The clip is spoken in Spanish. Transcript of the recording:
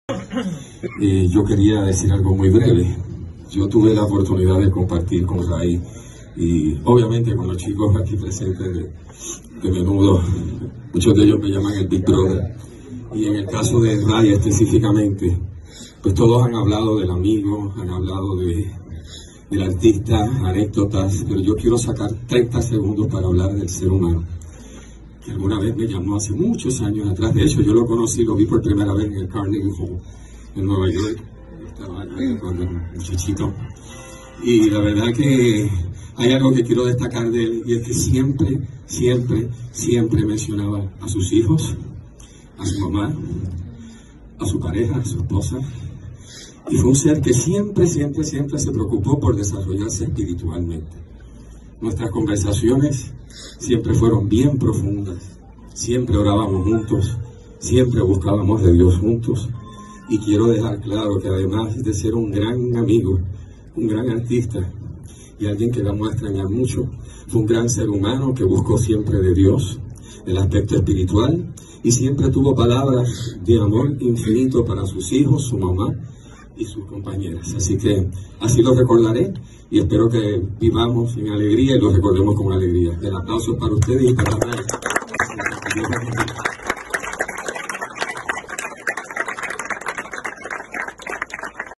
Yo quería decir algo muy breve. Yo tuve la oportunidad de compartir con Ray y obviamente con los chicos aquí presentes de Menudo. Muchos de ellos me llaman el Big Brother. Y en el caso de Ray específicamente, pues todos han hablado del amigo, han hablado del artista, anécdotas, pero yo quiero sacar 30 segundos para hablar del ser humano, que alguna vez me llamó hace muchos años atrás. De hecho, yo lo conocí, lo vi por primera vez en el Carnegie Hall en Nueva York. Estaba ahí cuando era un muchachito. Y la verdad que hay algo que quiero destacar de él, y es que siempre mencionaba a sus hijos, a su mamá, a su pareja, a su esposa. Y fue un ser que siempre se preocupó por desarrollarse espiritualmente. Nuestras conversaciones siempre fueron bien profundas, siempre orábamos juntos, siempre buscábamos de Dios juntos. Y quiero dejar claro que además de ser un gran amigo, un gran artista y alguien que vamos a extrañar mucho, fue un gran ser humano que buscó siempre de Dios, el aspecto espiritual, y siempre tuvo palabras de amor infinito para sus hijos, su mamá y sus compañeras. Así que así lo recordaré y espero que vivamos en alegría y lo recordemos con alegría. El aplauso para ustedes y para Ray.